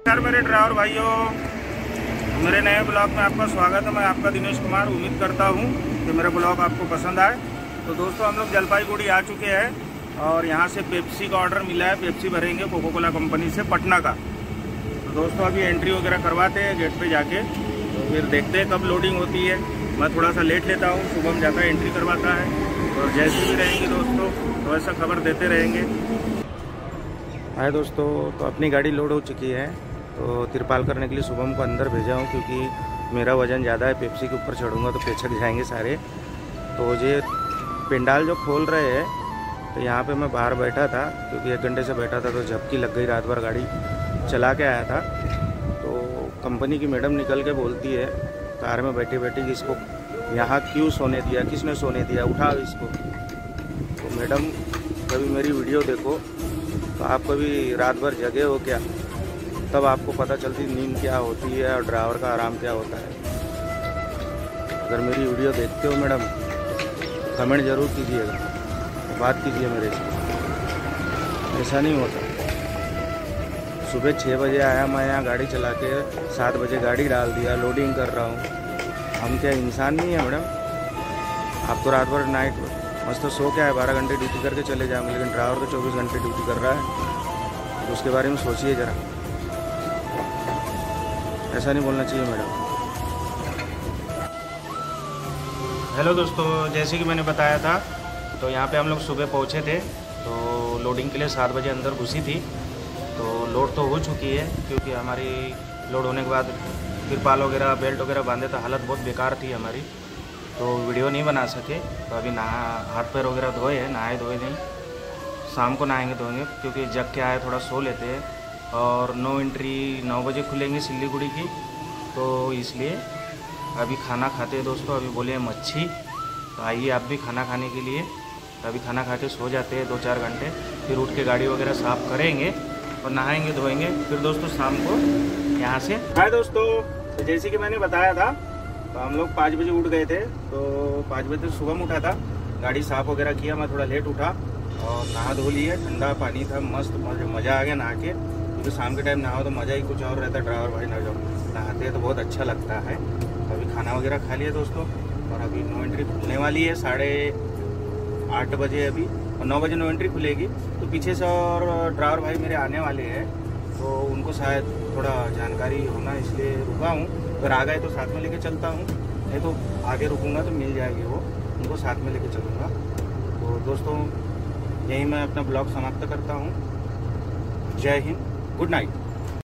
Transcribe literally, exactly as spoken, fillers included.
नमस्कार मेरे ड्राइवर भाइयों, मेरे नए ब्लॉग में आपका स्वागत है। मैं आपका दिनेश कुमार। उम्मीद करता हूँ कि मेरा ब्लॉग आपको पसंद आए। तो दोस्तों, हम लोग जलपाईगुड़ी आ चुके हैं और यहाँ से पेप्सी का ऑर्डर मिला है। पेप्सी भरेंगे कोको कोला कंपनी से पटना का। तो दोस्तों, अभी एंट्री वगैरह करवाते हैं गेट पे जाके, तो फिर देखते हैं कब लोडिंग होती है। मैं थोड़ा सा लेट लेता हूँ, शुभम जाता है एंट्री करवाता है, और जैसे भी रहेंगे दोस्तों तो वैसा खबर देते रहेंगे। हाय दोस्तों, तो अपनी गाड़ी लोड हो चुकी है, तो तिरपाल करने के लिए शुभम को अंदर भेजा हूँ, क्योंकि मेरा वज़न ज़्यादा है। पेप्सी के ऊपर चढ़ूँगा तो पेचक जाएंगे सारे। तो ये पेंडाल जो खोल रहे हैं, तो यहाँ पे मैं बाहर बैठा था, क्योंकि एक घंटे से बैठा था तो झपकी लग गई। रात भर गाड़ी चला के आया था, तो कंपनी की मैडम निकल के बोलती है कार में बैठी बैठी कि इसको यहाँ क्यों सोने दिया, किसने सोने दिया, उठाओ इसको। तो मैडम, कभी मेरी वीडियो देखो तो आप कभी रात भर जगे हो क्या, तब आपको पता चलती नींद क्या होती है और ड्राइवर का आराम क्या होता है। अगर मेरी वीडियो देखते हो मैडम, कमेंट ज़रूर कीजिएगा, बात कीजिए मेरे से। ऐसा नहीं होता। सुबह छः बजे आया मैं यहाँ गाड़ी चला के, सात बजे गाड़ी डाल दिया, लोडिंग कर रहा हूँ। हम क्या इंसान नहीं है मैडम? आप तो रात भर नाइट मस्त सो क्या है, बारह घंटे ड्यूटी करके चले जाएंगे, लेकिन ड्राइवर तो चौबीस घंटे ड्यूटी कर रहा है। तो उसके बारे में सोचिए ज़रा। ऐसा नहीं बोलना चाहिए मैडम। हेलो दोस्तों, जैसे कि मैंने बताया था, तो यहाँ पे हम लोग सुबह पहुँचे थे। तो लोडिंग के लिए सात बजे अंदर घुसी थी, तो लोड तो हो चुकी है, क्योंकि हमारी लोड होने के बाद तिरपाल वगैरह बेल्ट वगैरह बांधे, तो हालत बहुत बेकार थी हमारी, तो वीडियो नहीं बना सके। तो अभी नहा हाथ पैर वगैरह धोए हैं, नहाए धोए नहीं, शाम को नहाएंगे धोएंगे, क्योंकि जग के आए थोड़ा सो लेते हैं। और नो एंट्री नौ बजे खुलेंगी सिल्लीगुड़ी की, तो इसलिए अभी खाना खाते हैं दोस्तों। अभी बोले मच्छी, तो आइए आप भी खाना खाने के लिए। तो अभी खाना खा के सो जाते हैं दो चार घंटे, फिर उठ के गाड़ी वगैरह साफ़ करेंगे और नहाएंगे धोएंगे, फिर दोस्तों शाम को यहाँ से। हाय दोस्तों, तो जैसे कि मैंने बताया था, तो हम लोग पाँच बजे उठ गए थे। तो पाँच बजे सुबह में उठा था, गाड़ी साफ़ वगैरह किया। मैं थोड़ा लेट उठा और नहा धो लिया। ठंडा पानी था, मस्त मज़ा आ गया नहा के, क्योंकि शाम के टाइम नहाओ तो मज़ा ही कुछ और रहता है। ड्राइवर भाई ना जब नहाते हैं तो बहुत अच्छा लगता है। अभी खाना वगैरह खा लिया दोस्तों, और अभी नो एंट्री खुलने वाली है साढ़े आठ बजे अभी, और नौ बजे नो एंट्री खुलेगी। तो पीछे से और ड्राइवर भाई मेरे आने वाले हैं, तो उनको शायद थोड़ा जानकारी होना, इसलिए रुका हूँ। अगर आ गए तो साथ में लेके चलता हूँ, नहीं तो आगे रुकूंगा तो मिल जाएगी वो, उनको साथ में लेके चलूँगा। तो दोस्तों, यही मैं अपना ब्लॉग समाप्त करता हूँ। जय हिंद, गुड नाइट।